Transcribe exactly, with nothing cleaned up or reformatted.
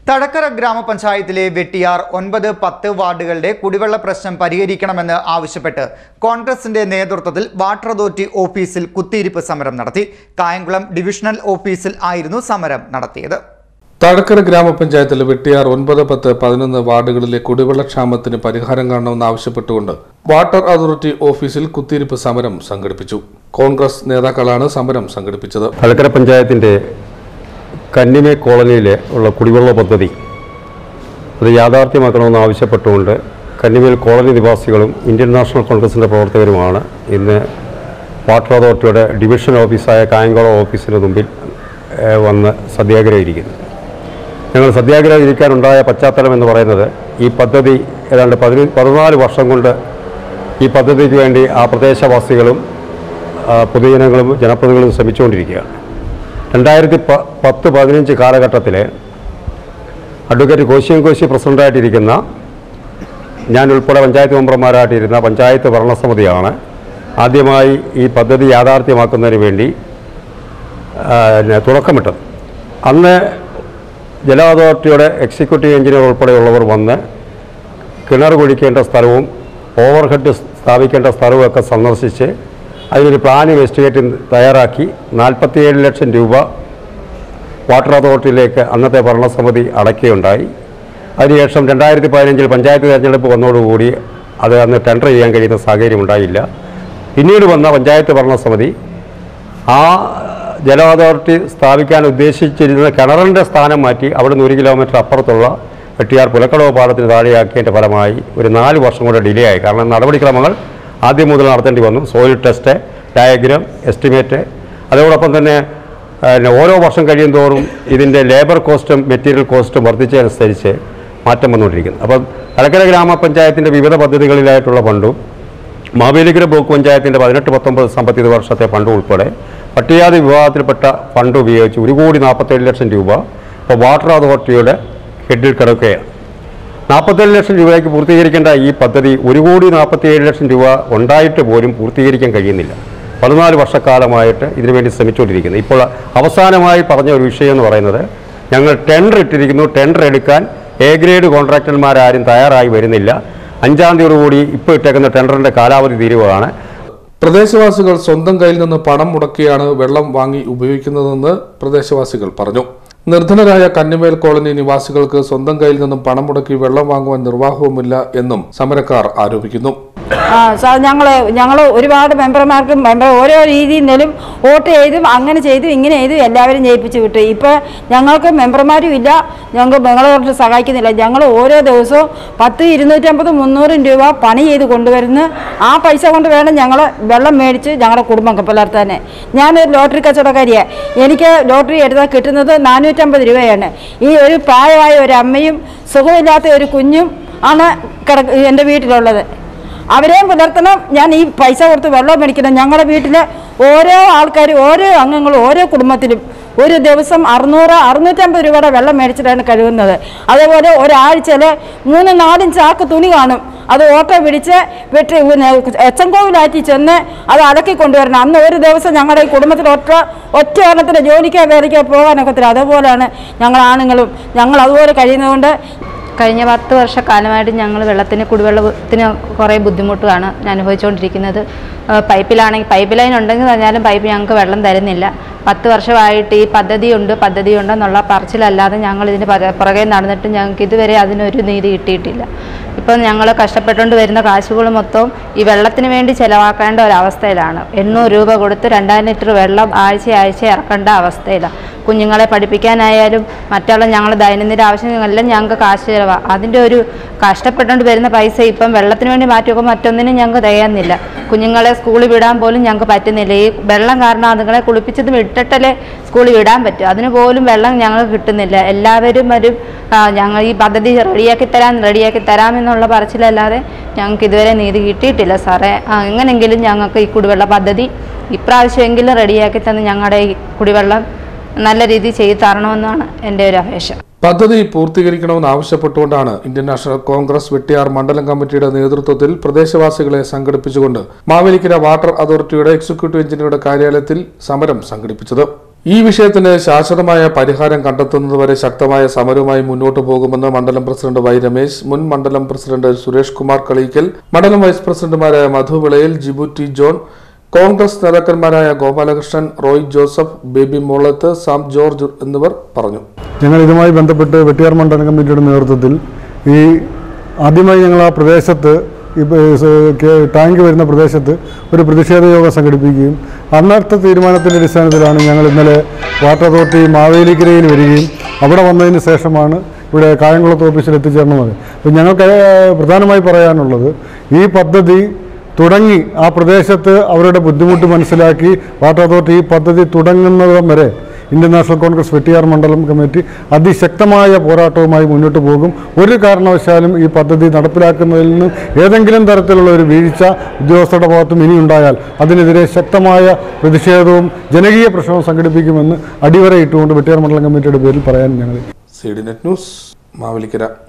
തടക്കര ഗ്രാമപഞ്ചായത്തിലെ വെട്ടിയാർ ഒൻപത് പത്ത് വാർഡുകളുടെ കുടിവെള്ള പ്രശ്നം പരിഹരിക്കണമെന്ന് ആവശ്യപ്പെട്ട് കോൺഗ്രസിന്റെ നേതൃത്വത്തിൽ വാട്ടർ അതോറിറ്റി ഓഫീസിൽ കുത്തിയിരിപ്പ് സമരം നടത്തി. കായംകുളം ഡിവിഷണൽ ഓഫീസിൽ ആയിരുന്നു സമരം നടത്തിയത്. തടക്കര ഗ്രാമപഞ്ചായത്തിലെ വെട്ടിയാർ ഒൻപത് പത്ത് പതിനൊന്ന് വാർഡുകളിലെ കുടിവെള്ളക്ഷാമത്തിന് പരിഹാരം കാണണമെന്ന് ആവശ്യപ്പെട്ടുകൊണ്ട് വാട്ടർ അതോറിറ്റി ഓഫീസിൽ കുത്തിയിരിപ്പ് സമരം സംഘടിപ്പിച്ചു. കോൺഗ്രസ് നേതാക്കളാണ് സമരം സംഘടിപ്പിച്ചത്. തടക്കര പഞ്ചായത്തിന്റെ കന്നിമേ കോളനിയിലെ ഉള്ള കുടിവെള്ള പദ്ധതി അത് യാഥാർത്ഥ്യമാക്കണമെന്ന് ആവശ്യപ്പെട്ടുകൊണ്ട് കന്നിമേൽ കോളനി നിവാസികളും ഇന്ത്യൻ നാഷണൽ കോൺഗ്രസിൻ്റെ പ്രവർത്തകരുമാണ് ഇന്ന് വാട്ടർ അതോറിറ്റിയുടെ ഡിവിഷൻ ഓഫീസായ കായംകുളം ഓഫീസിന് മുമ്പിൽ വന്ന് സത്യാഗ്രഹം ഇരിക്കുന്നത്. ഞങ്ങൾ സത്യാഗ്രഹം ഇരിക്കാനുണ്ടായ പശ്ചാത്തലം എന്ന് പറയുന്നത് ഈ പദ്ധതി ഏതാണ്ട് പതിന പതിനാല് വർഷം കൊണ്ട് ഈ പദ്ധതിക്ക് വേണ്ടി ആ പ്രദേശവാസികളും പൊതുജനങ്ങളും ജനപ്രതിനിധികളും ശ്രമിച്ചുകൊണ്ടിരിക്കുകയാണ്. രണ്ടായിരത്തി പ പത്ത് പതിനഞ്ച് കാലഘട്ടത്തിൽ അഡ്വക്കേറ്റ് കോശിയം കോശി പ്രസിഡൻ്റായിട്ടിരിക്കുന്ന ഞാൻ ഉൾപ്പെടെ പഞ്ചായത്ത് മെമ്പർമാരായിട്ടിരുന്ന പഞ്ചായത്ത് ഭരണസമിതിയാണ് ആദ്യമായി ഈ പദ്ധതി യാഥാർത്ഥ്യമാക്കുന്നതിന് വേണ്ടി തുടക്കമിട്ടത്. അന്ന് ജല അതോറിറ്റിയുടെ എക്സിക്യൂട്ടീവ് എഞ്ചിനീയർ ഉൾപ്പെടെയുള്ളവർ വന്ന് കിണർ കുഴിക്കേണ്ട സ്ഥലവും ഓവർഹെഡ് സ്ഥാപിക്കേണ്ട സ്ഥലവുമൊക്കെ സന്ദർശിച്ച് അതിനൊരു പ്ലാനും എസ്റ്റിമേറ്റും തയ്യാറാക്കി നാൽപ്പത്തിയേഴ് ലക്ഷം രൂപ വാട്ടർ അതോറിറ്റിയിലേക്ക് അന്നത്തെ ഭരണസമിതി അടയ്ക്കുകയുണ്ടായി. അതിനുശേഷം രണ്ടായിരത്തി പതിനഞ്ചിൽ പഞ്ചായത്ത് തെരഞ്ഞെടുപ്പ് വന്നതോടുകൂടി അത് അന്ന് ടെൻഡർ ചെയ്യാൻ കഴിയുന്ന സാഹചര്യം ഉണ്ടായില്ല. പിന്നീട് വന്ന പഞ്ചായത്ത് ഭരണസമിതി ആ ജല അതോറിറ്റി സ്ഥാപിക്കാൻ ഉദ്ദേശിച്ചിരുന്ന കിണറിൻ്റെ സ്ഥാനം മാറ്റി അവിടുന്ന് ഒരു കിലോമീറ്റർ അപ്പുറത്തുള്ള വെട്ടിയാർ പുലക്കടവ് പാടത്തിന് താഴെയാക്കിയതിൻ്റെ ഫലമായി ഒരു നാല് വർഷം കൂടെ ഡിലേ ആയി. കാരണം നടപടിക്രമങ്ങൾ ആദ്യം മുതൽ നടത്തേണ്ടി വന്നു. സോയിൽ ടെസ്റ്റ്, ഡയഗ്രാം, എസ്റ്റിമേറ്റ്, അതോടൊപ്പം തന്നെ ഓരോ വർഷം കഴിയും തോറും ഇതിൻ്റെ ലേബർ കോസ്റ്റും മെറ്റീരിയൽ കോസ്റ്റും വർദ്ധിച്ചതനുസരിച്ച് മാറ്റം വന്നുകൊണ്ടിരിക്കുന്നു. അപ്പം തലക്കര ഗ്രാമപഞ്ചായത്തിൻ്റെ വിവിധ പദ്ധതികളിലായിട്ടുള്ള ഫണ്ടും മാവേലിക്കര ബ്ലോക്ക് പഞ്ചായത്തിൻ്റെ പതിനെട്ട് പത്തൊമ്പത് സാമ്പത്തിക വർഷത്തെ ഫണ്ടും ഉൾപ്പെടെ പട്ടികജാതി വിഭാഗത്തിൽപ്പെട്ട ഫണ്ട് ഉപയോഗിച്ച് ഒരു കോടി നാൽപ്പത്തേഴ് ലക്ഷം രൂപ ഇപ്പോൾ വാട്ടർ അതോറിറ്റിയുടെ ഹെഡിൽ കിടക്കുകയാണ്. നാൽപ്പത്തേഴ് ലക്ഷം രൂപയ്ക്ക് പൂർത്തീകരിക്കേണ്ട ഈ പദ്ധതി ഒരു കോടി നാൽപ്പത്തിയേഴ് ലക്ഷം രൂപ ഉണ്ടായിട്ട് പോലും പൂർത്തീകരിക്കാൻ കഴിയുന്നില്ല. പതിനാല് വർഷക്കാലമായിട്ട് ഇതിനുവേണ്ടി ശ്രമിച്ചുകൊണ്ടിരിക്കുന്നത്. ഇപ്പോൾ അവസാനമായി പറഞ്ഞ ഒരു വിഷയം എന്ന് പറയുന്നത് ഞങ്ങൾ ടെൻഡർ ഇട്ടിരിക്കുന്നു, ടെൻഡർ എടുക്കാൻ എ ഗ്രേഡ് കോൺട്രാക്ടർമാരാരും തയ്യാറായി വരുന്നില്ല. അഞ്ചാം തീയതിയോടുകൂടി ഇപ്പോൾ ഇട്ടേക്കുന്ന ടെൻഡറിൻ്റെ കാലാവധി തീരുവയാണ്. പ്രദേശവാസികൾ സ്വന്തം കയ്യിൽ നിന്ന് പണം മുടക്കിയാണ് വെള്ളം വാങ്ങി ഉപയോഗിക്കുന്നതെന്ന് പ്രദേശവാസികൾ പറഞ്ഞു. നിർധനരായ കന്നിമേൽ കോളനി നിവാസികൾക്ക് സ്വന്തം കയ്യിൽ നിന്നും പണം മുടക്കി വെള്ളം വാങ്ങുവാൻ നിർവാഹവുമില്ല എന്നും സമരക്കാർ ആരോപിക്കുന്നു. ആ സാർ, ഞങ്ങൾ ഞങ്ങൾ ഒരുപാട് മെമ്പർമാർക്കും മെമ്പർ ഓരോ രീതിയിൽ നിന്നും വോട്ട് ചെയ്തും അങ്ങനെ ചെയ്തും ഇങ്ങനെ ചെയ്തും എല്ലാവരും ജയിപ്പിച്ച് വിട്ടു. ഇപ്പോൾ ഞങ്ങൾക്ക് മെമ്പർമാരും ഇല്ല, ഞങ്ങൾക്ക് ഞങ്ങളോട്ട് സഹായിക്കുന്നില്ല. ഞങ്ങൾ ഓരോ ദിവസവും പത്ത് ഇരുന്നൂറ്റമ്പത് മുന്നൂറും രൂപ പണി ചെയ്ത് കൊണ്ടുവരുന്നു. ആ പൈസ കൊണ്ട് വേണം ഞങ്ങൾ വെള്ളം മേടിച്ച് ഞങ്ങളുടെ കുടുംബം പുലർത്താൻ. ഞാനൊരു ലോട്ടറി കച്ചവടക്കാരിയാണ്. എനിക്ക് ലോട്ടറി എടുത്താൽ കിട്ടുന്നത് നാനൂറ്റമ്പത് രൂപയാണ്. ഈ ഒരു പ്രായമായ ഒരു അമ്മയും സുഖമില്ലാത്ത ഒരു കുഞ്ഞും ആണ് കിട എൻ്റെ വീട്ടിലുള്ളത്. അവരെയും പുലർത്തണം, ഞാൻ ഈ പൈസ കൊടുത്ത് വെള്ളം മേടിക്കണം. ഞങ്ങളുടെ വീട്ടിലെ ഓരോ ആൾക്കാർ ഓരോ അംഗങ്ങളും ഓരോ കുടുംബത്തിലും ഒരു ദിവസം അറുന്നൂറ് അറുന്നൂറ്റമ്പത് രൂപയുടെ വെള്ളം മേടിച്ചിട്ടാണ് കഴുകുന്നത്. അതേപോലെ ഒരാഴ്ചയിൽ മൂന്ന് നാലും ചാക്ക് തുണി കാണും. അത് ഓട്ടോ പിടിച്ച് വെട്ടി എച്ചൻകോവിലാറ്റി ചെന്ന് അത് അലക്കി കൊണ്ടുവരണം. അന്ന് ഒരു ദിവസം ഞങ്ങളുടെ ഈ കുടുംബത്തിൽ ഒറ്റ ഒറ്റ എണ്ണത്തിന് ജോലിക്കോ വേലയ്ക്കോ പോകാനൊക്കത്തില്ല. അതേപോലെയാണ് ഞങ്ങൾ ആണുങ്ങളും. ഞങ്ങൾ അതുപോലെ കഴിയുന്നതുകൊണ്ട് കഴിഞ്ഞ പത്ത് വർഷക്കാലമായിട്ട് ഞങ്ങൾ വെള്ളത്തിന് കുടിവെള്ളത്തിന് കുറേ ബുദ്ധിമുട്ടാണ് അനുഭവിച്ചുകൊണ്ടിരിക്കുന്നത്. പൈപ്പിലാണെങ്കിൽ പൈപ്പ് ലൈൻ ഉണ്ടെങ്കിൽ പറഞ്ഞാലും പൈപ്പ് ഞങ്ങൾക്ക് വെള്ളം തരുന്നില്ല. പത്ത് വർഷമായിട്ട് ഈ പദ്ധതിയുണ്ട് പദ്ധതിയുണ്ടെന്നുള്ള പറച്ചിലല്ലാതെ ഞങ്ങൾ ഇതിന് പുറകെ നടന്നിട്ട് ഞങ്ങൾക്ക് ഇതുവരെ അതിനൊരു നീതി കിട്ടിയിട്ടില്ല. ഇപ്പം ഞങ്ങൾ കഷ്ടപ്പെട്ടുകൊണ്ട് വരുന്ന കാശുകൾ മൊത്തം ഈ വെള്ളത്തിന് വേണ്ടി ചിലവാക്കേണ്ട ഒരവസ്ഥയിലാണ്. എണ്ണൂറ് രൂപ കൊടുത്ത് രണ്ടായിരം ലിറ്റർ വെള്ളം ആഴ്ച ആഴ്ച ഇറക്കേണ്ട അവസ്ഥയിലാണ്. കുഞ്ഞുങ്ങളെ പഠിപ്പിക്കാനായാലും മറ്റുള്ള ഞങ്ങൾ ദൈനംദിന ആവശ്യങ്ങളെല്ലാം ഞങ്ങൾക്ക് കാശ് ചിലവാണ്. അതിൻ്റെ ഒരു കഷ്ടപ്പെട്ടുകൊണ്ട് വരുന്ന പൈസ ഇപ്പം വെള്ളത്തിന് വേണ്ടി മാറ്റിവെക്കുമ്പോൾ മറ്റൊന്നിനും ഞങ്ങൾക്ക് തികയുന്നില്ല. കുഞ്ഞുങ്ങളെ സ്കൂളിൽ വിടാൻ പോലും ഞങ്ങൾക്ക് പറ്റുന്നില്ല. ഈ വെള്ളം കാരണം അതുങ്ങളെ കുളിപ്പിച്ചതും ഇട്ടിട്ടല്ലേ സ്കൂളിൽ വിടാൻ പറ്റും. അതിന് പോലും വെള്ളം ഞങ്ങൾക്ക് കിട്ടുന്നില്ല. എല്ലാവരും ഒരു ഞങ്ങൾ ഈ പദ്ധതി റെഡിയാക്കി തരാം റെഡിയാക്കി തരാമെന്നുള്ള പറച്ചിലല്ലാതെ ഞങ്ങൾക്ക് ഇതുവരെ നീതി കിട്ടിയിട്ടില്ല സാറേ. എങ്ങനെയെങ്കിലും ഞങ്ങൾക്ക് ഈ കുടിവെള്ള പദ്ധതി ഇപ്രാവശ്യമെങ്കിലും റെഡിയാക്കി തന്ന് ഞങ്ങളുടെ ഈ കുടിവെള്ളം നല്ല രീതിയിൽ ചെയ്തു തരണമെന്നാണ് എൻ്റെ ഒരു അപേക്ഷ. പദ്ധതി പൂർത്തീകരിക്കണമെന്ന് ആവശ്യപ്പെട്ടുകൊണ്ടാണ് ഇന്ത്യൻ നാഷണൽ കോൺഗ്രസ് വെട്ടിയാർ മണ്ഡലം കമ്മിറ്റിയുടെ നേതൃത്വത്തിൽ പ്രദേശവാസികളെ സംഘടിപ്പിച്ചുകൊണ്ട് മാവേലിക്കര വാട്ടർ അതോറിറ്റിയുടെ എക്സിക്യൂട്ടീവ് എഞ്ചിനീയറുടെ കാര്യാലയത്തിൽ സമരം സംഘടിപ്പിച്ചത്. ഈ വിഷയത്തിന് ശാശ്വതമായ പരിഹാരം കണ്ടെത്തുന്നതുവരെ ശക്തമായ സമരവുമായി മുന്നോട്ടു പോകുമെന്ന് മണ്ഡലം പ്രസിഡന്റ് വൈ രമേശ്, മുൻ മണ്ഡലം പ്രസിഡന്റ് സുരേഷ് കുമാർ കളീക്കൽ, മണ്ഡലം വൈസ് പ്രസിഡന്റുമാരായ മധു വിളയിൽ, ജിബു ടി ജോൺ, കോൺഗ്രസ് നേതാക്കന്മാരായ Gopalakrishnan, Roy Joseph, Baby Molath, Sam George എന്നിവർ പറഞ്ഞു. ഞങ്ങൾ ഇതുമായി ബന്ധപ്പെട്ട് വെട്ടിയാർ മണ്ഡലം കമ്മിറ്റിയുടെ നേതൃത്വത്തിൽ ഈ ആദ്യമായി ഞങ്ങൾ ആ പ്രദേശത്ത് ടാങ്ക് വരുന്ന പ്രദേശത്ത് ഒരു പ്രതിഷേധ യോഗം സംഘടിപ്പിക്കുകയും അന്നത്തെ തീരുമാനത്തിൻ്റെ അടിസ്ഥാനത്തിലാണ് ഞങ്ങൾ ഇന്നലെ വാട്ടർ അതോറിറ്റി മാവേലിക്കരയിൽ വരികയും അവിടെ വന്നതിന് ശേഷമാണ് ഇവിടെ കായംകുളത്ത് ഓഫീസിൽ എത്തിച്ചേർന്നത്. അപ്പോൾ ഞങ്ങൾക്ക് പ്രധാനമായി പറയാനുള്ളത്, ഈ പദ്ധതി തുടങ്ങി ആ പ്രദേശത്ത് അവരുടെ ബുദ്ധിമുട്ട് മനസ്സിലാക്കി വാട്ടർ അതോറിറ്റി ഈ പദ്ധതി തുടങ്ങുന്നതും വരെ ഇന്ത്യൻ നാഷണൽ കോൺഗ്രസ് വെട്ടിയാർ മണ്ഡലം കമ്മിറ്റി അതിശക്തമായ പോരാട്ടവുമായി മുന്നോട്ട് പോകും. ഒരു കാരണവശാലും ഈ പദ്ധതി നടപ്പിലാക്കുന്നതിൽ നിന്ന് ഏതെങ്കിലും തരത്തിലുള്ള ഒരു വീഴ്ച ഉദ്യോഗസ്ഥരുടെ ഭാഗത്തും ഇനി ഉണ്ടായാൽ അതിനെതിരെ ശക്തമായ പ്രതിഷേധവും ജനകീയ പ്രശ്നവും സംഘടിപ്പിക്കുമെന്ന് അടിവരയിട്ടുകൊണ്ട് വെട്ടിയാർ മണ്ഡലം കമ്മിറ്റിയുടെ പേരിൽ പറയാൻ ഞങ്ങൾ. C D Net News, Mavelikkara.